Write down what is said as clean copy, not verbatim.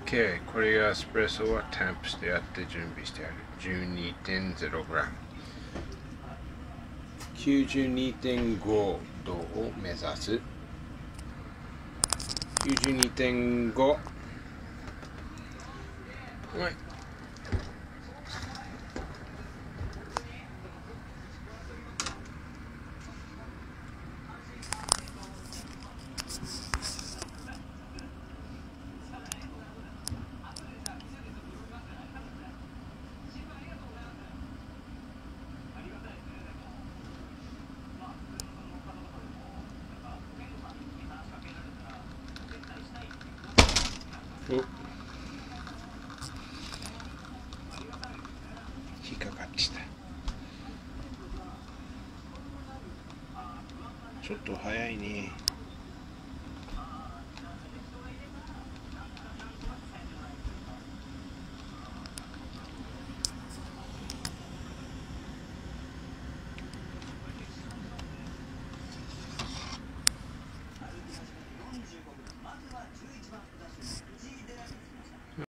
OK、これがエスプレッソはタンプしてやって準備してある。12.0g。92.5 度を目指す。92.5。はい。お、引っかかってた。ちょっと早いね。